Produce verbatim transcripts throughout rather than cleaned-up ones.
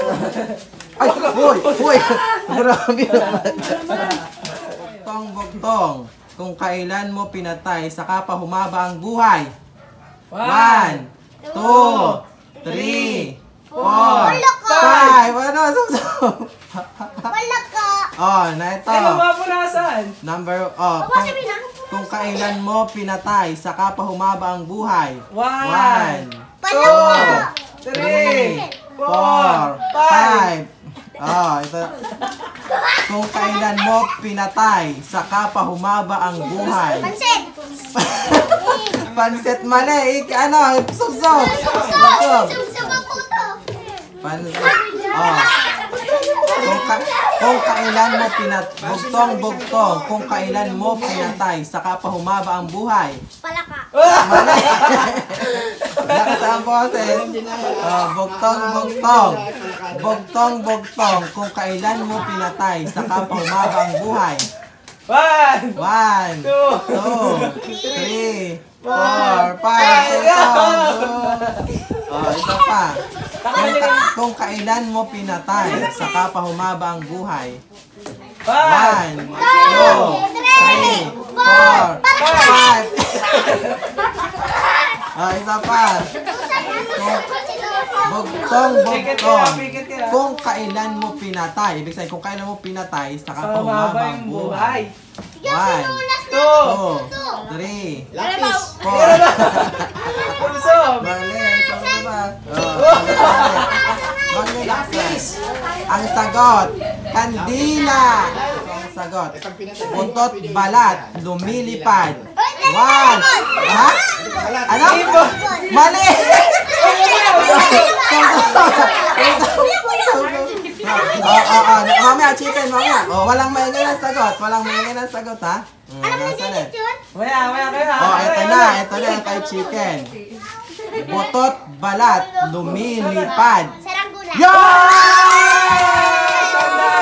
Ay, uy, uy. Grabe naman. Bugtong, bugtong. Kung kailan mo pinatay, saka pa humaba ang buhay. One, two, three, four, five. Ano? Sumsum. Wala ka. Oh, na ito. Ay, mapunasan. Number, oh. Kung, kung kailan mo pinatay, saka pa humaba ang buhay. One, two, three, four, five. Oh, ito. Kung kailan mo pinatay, saka pa humaba ang buhay. Pansit. Pansit mali. Ik, ano? Sumsum. Sumsum. Sumsum ang puto. Pansit. Oh. Kung, ka, kung kailan mo pinat... Bugtong, bugtong. Kung kailan mo pinatay, saka pa humaba ang buhay. Palaka. Mali. Lakas ang boses. Oh, bugtong, bugtong. Bugtong, bugtong. Kung kailan mo pinatay, saka pa humaba ang buhay. one, One, two, two, three, four, five, six, seven. Oh, isa pa. Kung, ka- kung kailan mo pinatay, saka pa humaba ang buhay. one, One, two, three, four, five. Oh, isa pa. Bugtong, bugtong. Kung kailan mo pinatay, ibig sabihin, kung kailan mo pinatay, saka pa humaba ang buhay. One, two, three, four. Sumsum. Mali, sabi ba? Maglilaksis. Ang sagot, kandila. Ang sagot, buntot balat, lumilipad. One. Ha? Ano? Mali! Oo, oo, oo. Mamaya, chicken, mamaya. Oh, walang maingay ng sagot. Walang maingay ng sagot, ha? Hmm, nasaan eh? Maya, maya kayo. Oh, ito na. Ito na yung kay chicken. Butot, balat, lumilipad. Saranggola. Yan!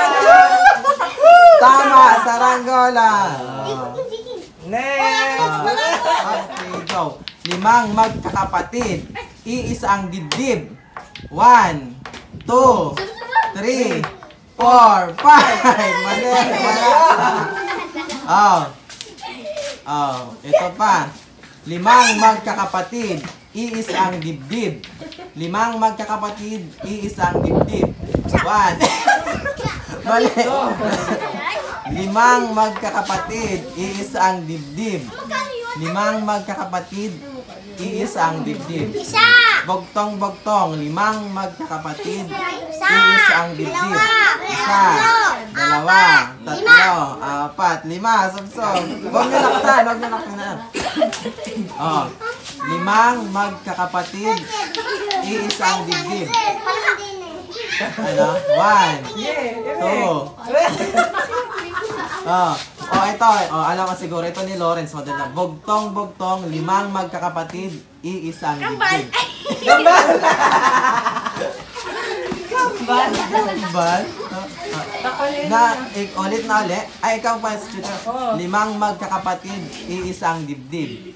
Tama, saranggola. Oh. Next. Okay, go. Limang magkakapatid. Iisa ang dibdib. One, two, three, four, five. Mali, mali. Oh. Oh, ito pa. Limang magkakapatid. Iisa ang dibdib. Limang magkakapatid. Iisa ang dibdib. One. Mali. Limang magkakapatid. Iisa ang dibdib. Limang magkakapatid. Iisa ang dibdib. Isa. Bogtong, bogtong. Limang magkakapatid. Isa. Iisa ang dibdib. Isa. Dalawa. Tatlo. Apat. Lima. Sumsum. Huwag nyo nakasaan. Huwag nyo nakasaan. Oh. Limang magkakapatid. Iisa ang dibdib. Ano? One. Two. Oh. Oh, ito. Oh, alam mo siguro. Ito ni Lawrence. Model na. Bugtong, bugtong. Limang magkakapatid. Iisang dibdib. Gambal. Gambal. Gambal. Na, ik, ulit na ulit. Ay, ikaw pa, student. Limang magkakapatid. Iisang dibdib.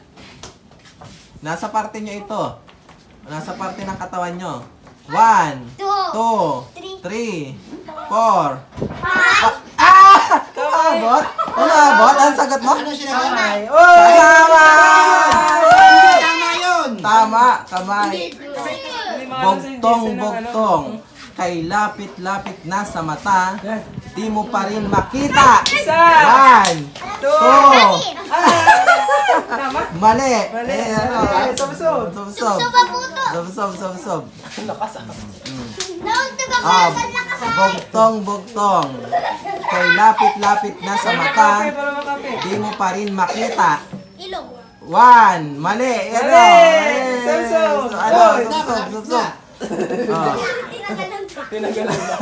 Nasa parte nyo ito. Nasa parte ng katawan nyo. One, two, three, four. Ah! Umabot? Umabot? Ang sagot mo? Ano sinabi? Tama! Tama yun! Tama, kamay. Bugtong, bugtong. Kay lapit-lapit na sa mata, di mo pa rin makita. One, two. Tama? Mali. Mali. Eh, ano? Sumsum. Sumsum. Subaputo. Sumsum, sumsum. Lakas ah. Nauntuga ko Ah, sa lakas. bugtong, bugtong. Kay lapit-lapit na sa mata, Kape, para makape. di mo pa rin makita. Ilog. One, mali. Ano? Mali. Eh, Sumsum. Ano? Oy, Sumsum, sumsum. Oh. Tinagalan ka. Tinagalan na.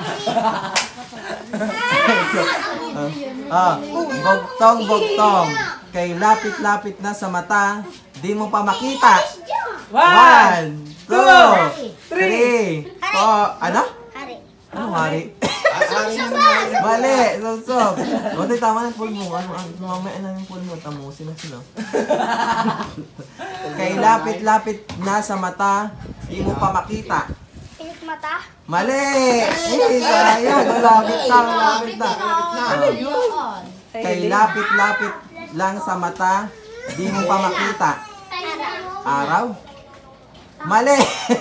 Ah, bugtong, bugtong. Kay lapit-lapit na sa mata, di mo pa makita. One, two, three, four. Ano? Hari. Ano, hari? Ari naman. Mali, sumsum. Buti tama ng pulmo. Ano, ano, mamaya na yung pulmo. Tamusin na sila. Kay lapit-lapit na sa mata, di mo pa makita. mata. Mali! Hindi sayang. Malapit na, malapit na. Ano yun? Kay lapit-lapit lang sa mata, di mo pa makita. Araw? Mali!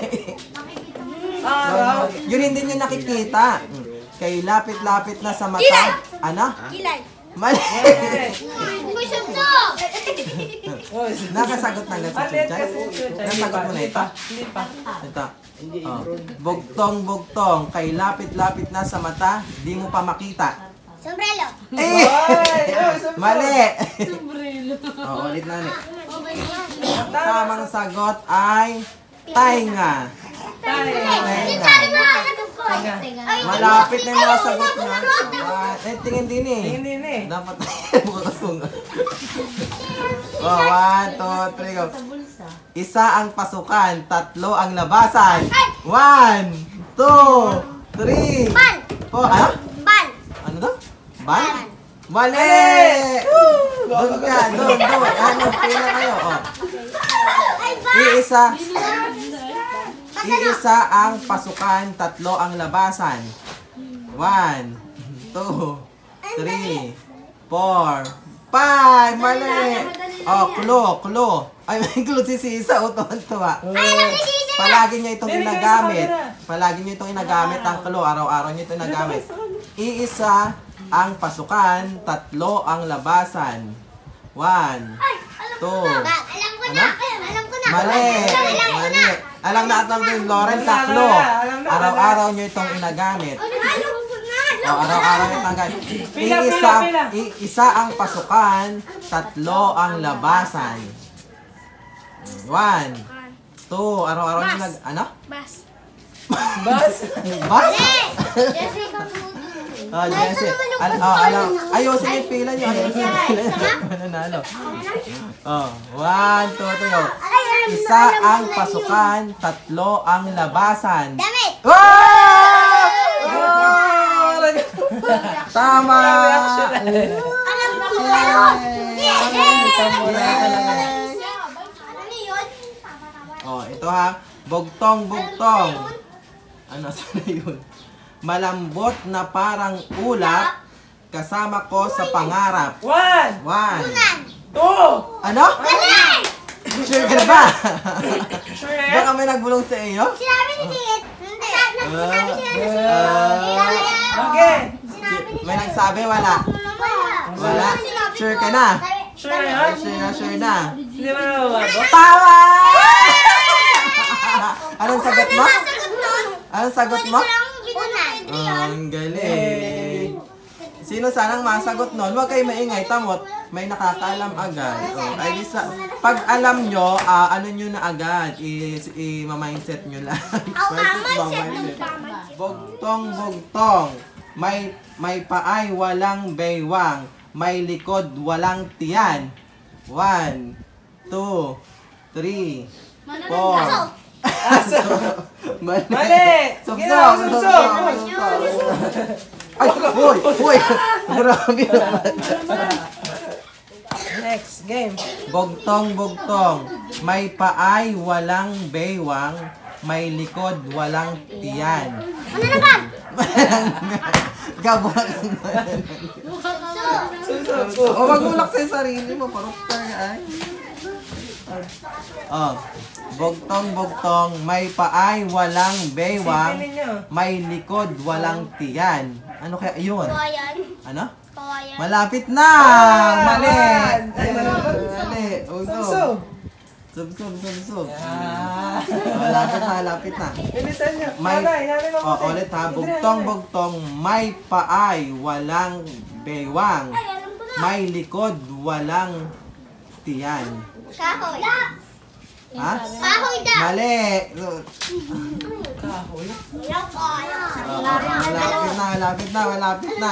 Araw. Yun hindi nyo nakikita. Kay lapit-lapit na sa mata. Ano? Kilay. Mali! Uy, sumsum! Oh, Nakasagot na agad si Alit Chuchay. kasi si Chuchay. Nasagot mo na ito? Hindi pa. Ito. Oh. Bugtong-bugtong, kay lapit-lapit na sa mata, di mo pa makita. Sombrero. Eh! Ay, oh, sumsum. Mali! Oh, ulit na ulit. Tamang sagot ay tainga. Tayo. Yung sabi mo, alam ko. Ay, Malapit na yung mga sagot niya. Ah, eh, tingin din eh. Hindi na eh. Dapat bukakasunga. Oh, one, two, three, go. Isa ang pasukan, tatlo ang labasan. One, two, three, Ban. four. Ano? Ban. Ano to? Ban? Mali! Doon ka, doon, doon. Ano, pila kayo. Oh. Ay, ban. Iisa, iisa ang pasukan, tatlo ang labasan. One, two, three, four, five. Mali! Oh, clue, clue. Ay, may clue si Sisa. O, tuwan-tuwa. Palagi niya itong ginagamit. Palagi niya itong ginagamit ang clue. Araw-araw niya itong ginagamit. Iisa ang pasukan, tatlo ang labasan. One, two, Ba, alam ko na. Alam ko na. mali, Alam ko mali. na. Alam na atang din, Lauren, sa clue. Araw-araw niyo itong ginagamit. Alam ko na. O, araw-araw niyo itong ginagamit. Pila, Iisa, pila, pila. i- isa ang pasukan, tatlo ang labasan. One, two, araw-araw niyo nag... Ano? Bas. Bas. Bas? Jessica Pudo. Oh, Jesse. Al oh, alam. Ayusin yung pila niyo. Ayusin yung pila niyo. Mananalo. Oh, one, two, three, go. Isa ang pasukan, tatlo ang labasan. Damit. Wow! Oh! Tama! Alam ko na. Ano yun? Oh, ito ha. Bugtong, bugtong. Ano, sana yun? Malambot na parang ulap, kasama ko sa pangarap. One. One. Two. Ano? Galing! Sure ka na ba? Sure na yan? Baka may nagbulong sa iyo? Sinabi ni Tiit. Hindi. Sinabi siya na Ah. Okay. Si- may nagsabi, wala. Wala. Sure ka na? Sure na yan? Sure na, sure na. Hindi mo na mabago? Tama! Anong sagot mo? Sagot nun. Anong sagot mo? Unan. Oh, ang galing. Sino sanang masagot nun? Huwag kayo maingay, tamot. May nakakaalam agad. Oh, ay, di sa, pag alam nyo, ah, ano nyo na agad, is, i-mindset nyo lang. Ang Mindset ba, mindset ng mindset? mindset. Bugtong, bugtong. May, may paay, walang baywang. May likod, walang tiyan. One, two, three, four. Aso. Mali. Mali. Subsob, Ginawa, subsob. subsob. Ay, uy, uy. Grabe naman. Next game. Bugtong, bugtong. May paay, walang baywang. May likod, walang tiyan. Ano na ba? Gabak. Susog. O, magulak sa sarili mo. Parang ay. Oh. Bugtong, bugtong. May paay, walang baywang. Sipilin nyo. May likod, walang tiyan. Ano kaya yun? Kawayan. Ano? Kawayan. Malapit na! Mali! Ay, malapit. Mali. Uso. Susog. Sub, sub, sub, sub. Ah. Malapit na, malapit na. Bilisan nyo. May, Nanay, nanay o, mabuti. ulit ha. Bugtong, bugtong. May paay, walang baywang. Ay, alam ko na. May likod, walang tiyan. Kahoy. Ha? Kahoy da. Mali! Kahoy. Ilang kaya. O, o, malapit na, malapit na, malapit na.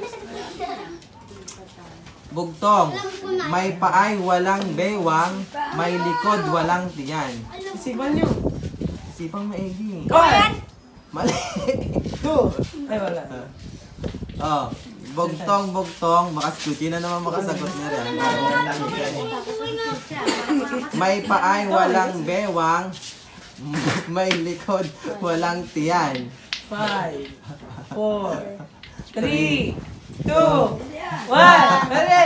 Bugtong. May paay, walang baywang. May likod, walang tiyan. Isipan nyo. Sipang maigi. One. Mali. Two. Ay, wala. Oh, bugtong, bugtong. Baka skuti na naman makasagot niya rin. May paay, walang bewang. May likod, walang tiyan. Five, four, three, two, one. Dali!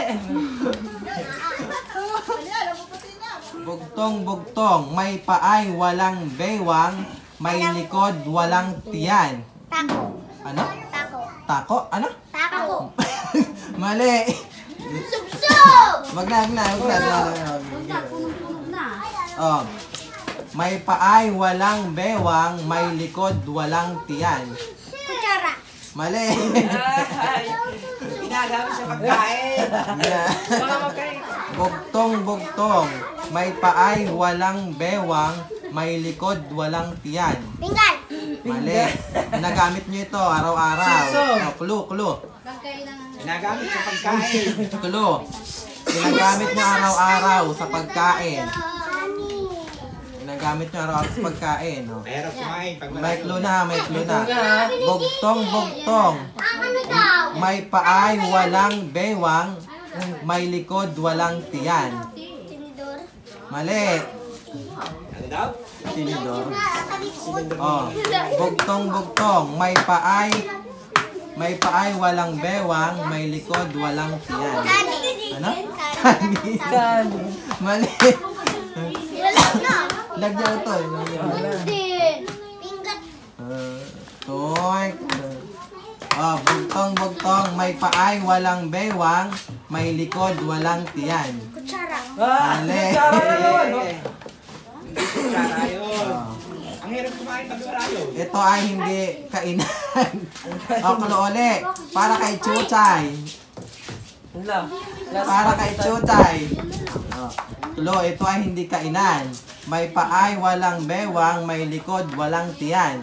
Bugtong-bugtong, may paay, walang bewang, may likod, walang tiyan. Tako. Ano? Tako. Tako? Ano? Tako. Mali. Subsob! Wag na, wag na, wag na. wag na. Oh. May paay, walang bewang, may likod, walang tiyan. Kutsara. Mali. Ay, ginagamit sa pagkain. Yeah. Mga magkain. Bugtong-bugtong, may paay, walang bewang, may likod, walang tiyan. Pinggan. Mali. Ginagamit nyo ito araw-araw. Sisog. Oh, clue, clue. Ginagamit sa pagkain. Clue. Ginagamit nyo araw-araw sa pagkain. Ginagamit nyo araw-araw sa pagkain. Oh. Mahirap kumain pag May malayo. clue na, may clue na. Bugtong-bugtong, Ang ano daw? may paay, walang bewang, may likod, walang tiyan. Tinidor. Mali. Ano daw? Tinidor. Kalikod. Oh. Bugtong-bugtong, may paay, may paay, walang bewang, may likod, walang tiyan. Kani. Ano? Kani. Kani. Mali. Wala na. Lagyan ito. Lagyan. Din. Pinggan. Uh, toy. Oh, bugtong-bugtong, may paay, walang bewang, may likod, walang tiyan. Kutsara. Ah, Mali. kutsara na naman. oh. Hindi ko tsara yun. Oh. Ang hirap kumain pag malayo. Ito ay hindi kainan. O, kulo uli. Para kay Chuchay. Wala. Last Para one. kay Chuchay. O, kulo, ito ay hindi kainan. May paay, walang bewang, may likod, walang tiyan.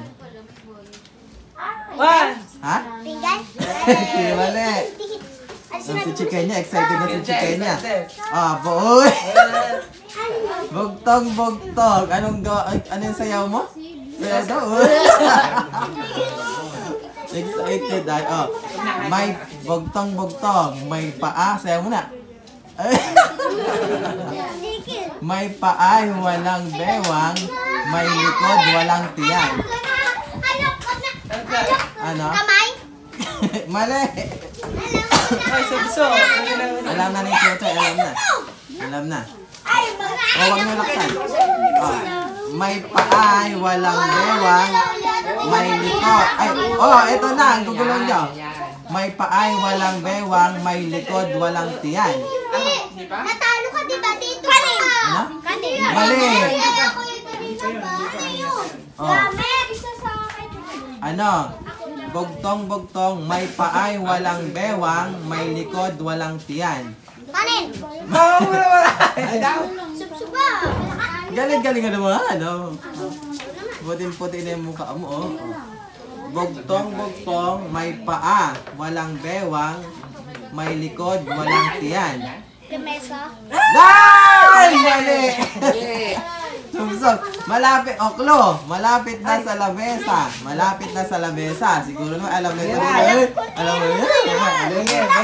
One. Ha? Pinggan. Hindi mali. Ay, Oh, si chicken niya, excited na si chicken niya. Excited. Ah, boy. Eh, Bugtong, bugtong. Anong gawa? Ay, ano yung sayaw mo? Sayaw daw. Excited ay. Oh. May bugtong, bugtong. May paa. Sayaw mo na. Ay. May paay, walang bewang. May likod, walang tiyan. Ano ko na? Ano? Kamay? Mali. Ay, sabso. Ano na yun? Alam na ni Chochoy, alam na. Alam na. Ay, mga O, huwag mo laksan. Oh. May paay, walang bewang. May likod. Ay, oh, ito na. Ang gugulong nyo. May paay, walang bewang. May likod, walang tiyan. Natalo ka diba dito? Kanin! Ano? Kanin! Mali. Ako yung kanina ba? Ano yun? Oh. Gamit! Isa sa akin. Ano? Bugtong, bugtong. May paay, walang bewang. May likod, walang tiyan. Kanin! Ah, wala, wala. Ano daw? Subsuba! Galing-galing ka naman, ano? Puting-puti na yung mukha mo, oh. Bugtong, bugtong, may paa, walang bewang, may likod, walang tiyan. Kamesa. Ay! Mali! Sumsok. Malapit, oklo. Malapit na sa lamesa. Malapit na sa lamesa. Siguro naman alam na ito. Eh, alam mo yun. Alam mo yun.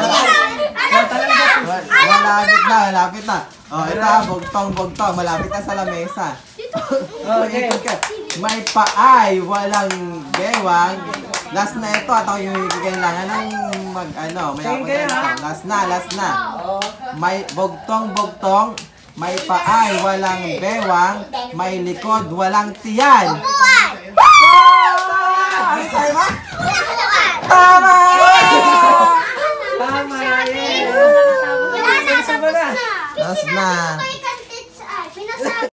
Malapit na, malapit na. Oh, ito, bugtong, bugtong. Malapit na sa lamesa. Okay. May paay, walang bewang. Last na ito, at ako yung kailangan ng mag, ano, may ako Sige, na ha? Last na, last na. May bugtong, bugtong. May paay, walang bewang. May likod, walang tiyan. Buwan! Ano sa'yo ba? Buwan! Tama! Tama yan. Wala na, tapos na. Last na. Kay Kantits, ay, pinasa